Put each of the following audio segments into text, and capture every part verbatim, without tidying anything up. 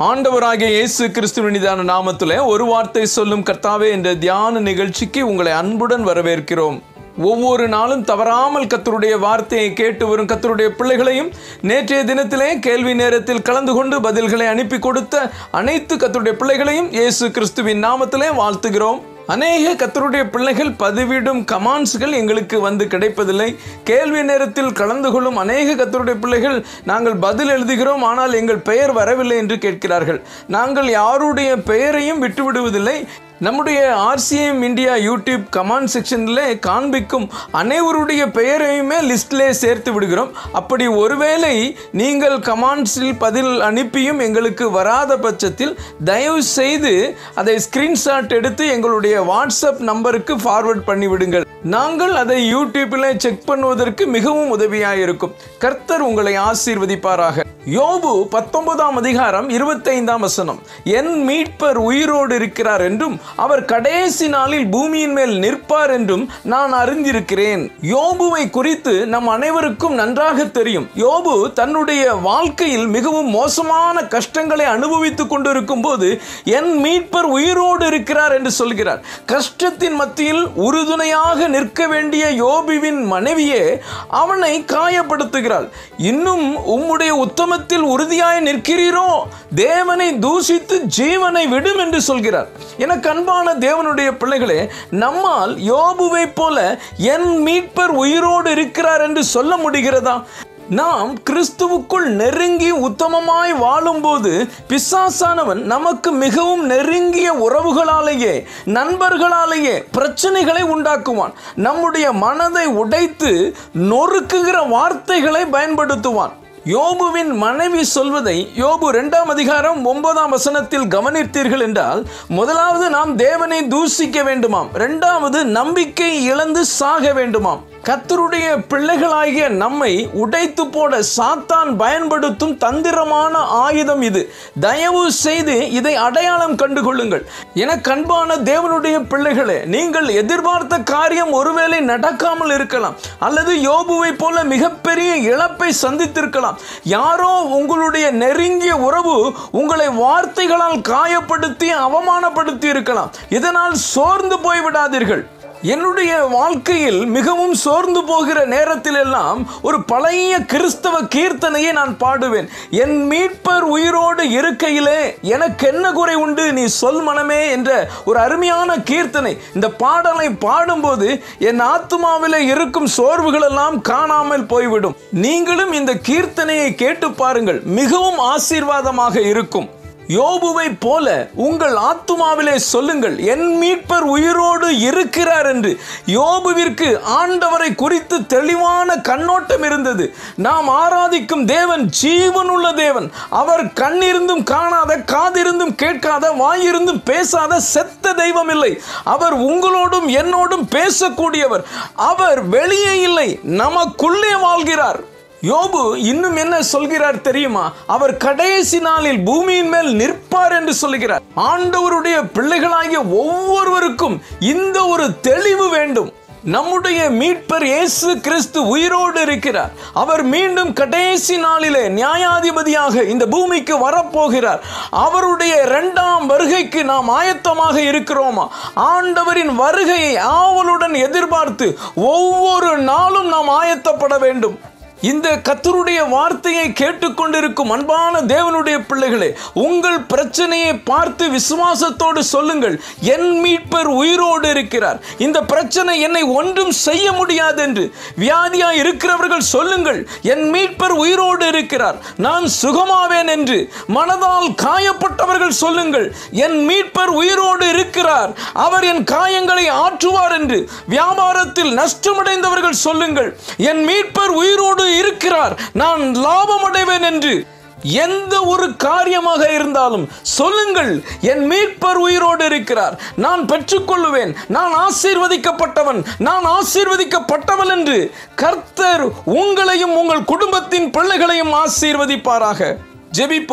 ஆண்டவராகிய இயேசு கிறிஸ்துவின் இனிதான நாமத்திலே ஒரு வார்த்தை சொல்லும் கர்த்தாவே என்ற தியான நிகழ்ச்சிக்கு உங்களை அன்புடன் வரவேற்கிறோம். ஒவ்வொரு நாளும் தவறாமல் கர்த்தருடைய வார்த்தையை கேட்டு வரும் கர்த்தருடைய பிள்ளைகளையும் நேற்றைய தினத்திலே கேள்வி நேரத்தில் கலந்து கொண்டு பதில்களை அனுப்பி கொடுத்த அனைத்து கர்த்தருடைய பிள்ளைகளையும் இயேசு கிறிஸ்துவின் நாமத்திலே வாழ்த்துகிறோம். அநேக கர்த்தருடைய பிள்ளைகள் பதிவிடும் கமெண்ட்ஸ்கள் எங்களுக்கு வந்து கிடைப்பதில்லை. கேள்வி நேரத்தில் கலந்து கொள்ளும் அநேக கர்த்தருடைய பிள்ளைகள் நாங்கள் பதில் எழுதுகிறோம், ஆனால் எங்கள் பெயர் வரவில்லை என்று கேட்கிறார்கள். நாங்கள் யாருடைய பெயரையும் விட்டுவிடுவதில்லை. நம்முடைய ஆர்சிஎம் இந்தியா யூடியூப் கமெண்ட் செக்ஷனில் காண்பிக்கும் அனைவருடைய பெயரையுமே லிஸ்டிலே சேர்த்து விடுகிறோம். அப்படி ஒருவேளை நீங்கள் கமெண்ட்ஸில் பதில் அனுப்பியும் எங்களுக்கு வராத பட்சத்தில் தயவு செய்து அதை ஸ்கிரீன்ஷாட் எடுத்து எங்களுடைய வாட்ஸ்அப் நம்பருக்கு ஃபார்வர்ட் பண்ணிவிடுங்கள். நாங்கள் அதை யூடியூப்பில் செக் பண்ணுவதற்கு மிகவும் உதவியாக இருக்கும். கர்த்தர் உங்களை ஆசீர்வதிப்பாராக. யோபு பத்தொன்பதாம் அதிகாரம் இருபத்தைந்தாம் வசனம், என் மீட்பர் உயிரோடு இருக்கிறார் என்றும் அவர் கடைசி நாளில் பூமியின் மேல் நிற்பார் என்றும் நான் அறிந்திருக்கிறேன். யோபுவை குறித்து நம் அனைவருக்கும் நன்றாக தெரியும். யோபு தன்னுடைய வாழ்க்கையில் மிகவும் மோசமான கஷ்டங்களை அனுபவித்துக் கொண்டிருக்கும் போது என் மீட்பர் உயிரோடு இருக்கிறார் என்று சொல்கிறார். கஷ்டத்தின் மத்தியில் உறுதுணையாக நிற்க வேண்டிய யோபுவின் மனைவியே அவனை காயப்படுத்துகிறாள். இன்னும் உம்முடைய உத்தமத்தில் உறுதியாய் நிற்கிறீரோ, தேவனை தூஷித்து ஜீவனை விடும் என்று சொல்கிறார். எனக்கு அன்பான தேவனுடைய பிள்ளைகளே, நம்மால் யோபுவை போல என் மீட்பர் உயிரோடு இருக்கிறார் என்று சொல்ல முடிகிறதா? நாம் கிறிஸ்துவுக்குள் நெருங்கி உத்தமமாய் வாழும்போது பிசாசானவன் நமக்கு மிகவும் நெருங்கிய உறவுகளாலேயே நண்பர்களாலேயே பிரச்சனைகளை உண்டாக்குவான். நம்முடைய மனதை உடைத்து நொறுக்குகிற வார்த்தைகளை பயன்படுத்துவான். யோபுவின் மனைவி சொல்வதை யோபு இரண்டாம் அதிகாரம் ஒன்பதாம் வசனத்தில் கவனித்தீர்கள் என்றால், முதலாவது நாம் தேவனை தூஷிக்க வேண்டுமாம், இரண்டாவது நம்பிக்கை இழந்து சாக வேண்டுமாம். கர்த்தருடைய பிள்ளைகளாகிய நம்மை உடைத்து போட சாத்தான் பயன்படுத்தும் தந்திரமான ஆயுதம் இது. தயவு செய்து இதை அடையாளம் கண்டுகொள்ளுங்கள். என கண்பான தேவனுடைய பிள்ளைகளே, நீங்கள் எதிர்பார்த்த காரியம் ஒருவேளை நடக்காமல் இருக்கலாம், அல்லது யோபுவை போல மிகப்பெரிய இழப்பை சந்தித்திருக்கலாம். யாரோ உங்களுடைய நெருங்கிய உறவு உங்களை வார்த்தைகளால் காயப்படுத்தி அவமானப்படுத்தி இருக்கலாம். இதனால் சோர்ந்து போய்விடாதீர்கள். என்னுடைய வாழ்க்கையில் மிகவும் சோர்ந்து போகிற நேரத்தில் எல்லாம் ஒரு பழைய கிறிஸ்தவ கீர்த்தனையை நான் பாடுவேன். என் மீட்பர் உயிரோடு இருக்கையிலே எனக்கு என்ன குறை உண்டு, நீ சொல் மனமே என்ற ஒரு அருமையான கீர்த்தனை. இந்த பாடலை பாடும்போது என் ஆத்துமாவிலே இருக்கும் சோர்வுகள் எல்லாம் காணாமல் போய்விடும். நீங்களும் இந்த கீர்த்தனையை கேட்டு பாருங்கள், மிகவும் ஆசீர்வாதமாக இருக்கும். யோபுவை போல உங்கள் ஆத்துமாவிலே சொல்லுங்கள், என் மீட்பர் உயிரோடு இருக்கிறார் என்று. யோபுவிற்கு ஆண்டவரை குறித்து தெளிவான கண்ணோட்டம் இருந்தது. நாம் ஆராதிக்கும் தேவன் ஜீவனுள்ள தேவன். அவர் கண்ணிருந்தும் காணாத, காதிருந்தும் கேட்காத, வாயிருந்தும் பேசாத செத்த தெய்வம் இல்லை. அவர் உங்களோடும் என்னோடும் பேசக்கூடியவர். அவர் வெளியே இல்லை, நமக்குள்ளே வாழ்கிறார். யோபு இன்னும் என்ன சொல்கிறார் தெரியுமா? அவர் கடைசி நாளில் பூமியின் மேல் நிற்பார் என்று சொல்கிறார். ஆண்டவருடைய பிள்ளைகளாகிய ஒவ்வொருவருக்கும் இந்த ஒரு தெளிவு வேண்டும். நம்முடைய மீட்பர் இயேசு கிறிஸ்து உயிரோடு இருக்கிறார். அவர் மீண்டும் கடைசி நாளிலே நியாயாதிபதியாக இந்த பூமிக்கு வரப்போகிறார். அவருடைய இரண்டாம் வருகைக்கு நாம் ஆயத்தமாக இருக்கிறோமா? ஆண்டவரின் வருகையை ஆவலுடன் எதிர்பார்த்து ஒவ்வொரு நாளும் நாம் ஆயத்தப்பட வேண்டும். இந்த கர்த்தருடைய வார்த்தையை கேட்டுக்கொண்டிருக்கும் அன்பான தேவனுடைய பிள்ளைகளே, உங்கள் பிரச்சனையை பார்த்து விசுவாசத்தோடு சொல்லுங்கள், என் மீட்பர் உயிரோடு இருக்கிறார். இந்த பிரச்சனை என்னை ஒன்றும் செய்ய முடியாது என்று. வியாதியாய் இருக்கிறவர்கள் சொல்லுங்கள், என் மீட்பர் உயிரோடு இருக்கிறார், நான் சுகமாவேன் என்று. மனதால் காயப்பட்டவர்கள் சொல்லுங்கள், என் மீட்பர் உயிரோடு இருக்கிறார், அவர் என் காயங்களை ஆற்றுவார் என்று. வியாபாரத்தில் நஷ்டமடைந்தவர்கள் சொல்லுங்கள், என் மீட்பர் உயிரோடு இருக்கிறார், நான் லாபம் அடைவேன் என்று. எந்த ஒரு காரியமாக இருந்தாலும் சொல்லுங்கள், என் மீட்பர் உயிரோடு இருக்கிறார், நான் பெற்றுக்கொள்வேன், நான் ஆசீர்வதிக்கப்பட்டவன், நான் ஆசீர்வதிக்கப்பட்டவள் என்று. கர்த்தர் உங்களையும் உங்கள் குடும்பத்தின் பிள்ளைகளையும் ஆசீர்வதிப்பாராக. ஜெபிப்போம்.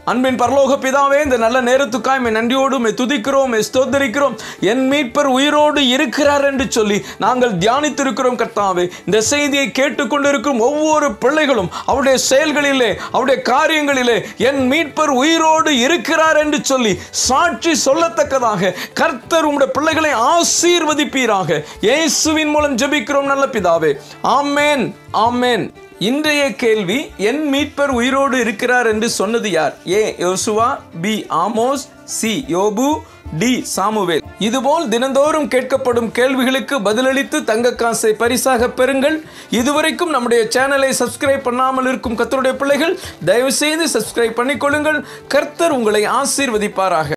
அன்பின் பரலோக பிதாவே, இந்த நல்ல நேரத்துக்காய் மே நன்றியோடு மே துதிக்கிறோம், மே ஸ்தோத்தரிக்கிறோம். என் மீட்பர் உயிரோடு இருக்கிறார் என்று சொல்லி நாங்கள் தியானித்திருக்கிறோம் கர்த்தாவே. இந்த செய்தியை கேட்டுக்கொண்டிருக்கும் ஒவ்வொரு பிள்ளைகளும் அவருடைய செயல்களிலே, அவருடைய காரியங்களிலே என் மீட்பர் உயிரோடு இருக்கிறார் என்று சொல்லி சாட்சி சொல்லத்தக்கதாக கர்த்தர் உம்முடைய பிள்ளைகளை ஆசீர்வதிப்பீராக. இயேசுவின் மூலம் ஜெபிக்கிறோம் நல்ல பிதாவே. ஆமென், ஆமென். இன்றைய கேள்வி, என் மீட்பர் உயிரோடு இருக்கிறார் என்று சொன்னது யார்? ஏ யோசுவா, பி ஆமோஸ், சி யோபு, டி சாமுவேல். இதுபோல் தினந்தோறும் கேட்கப்படும் கேள்விகளுக்கு பதிலளித்து தங்க காசை பரிசாக பெறுங்கள். இதுவரைக்கும் நம்முடைய சேனலை சப்ஸ்கிரைப் பண்ணாமல் இருக்கும் கர்த்தருடைய பிள்ளைகள் தயவு செய்து சப்ஸ்கிரைப் பண்ணிக்கொள்ளுங்கள். கர்த்தர் உங்களை ஆசீர்வதிப்பாராக.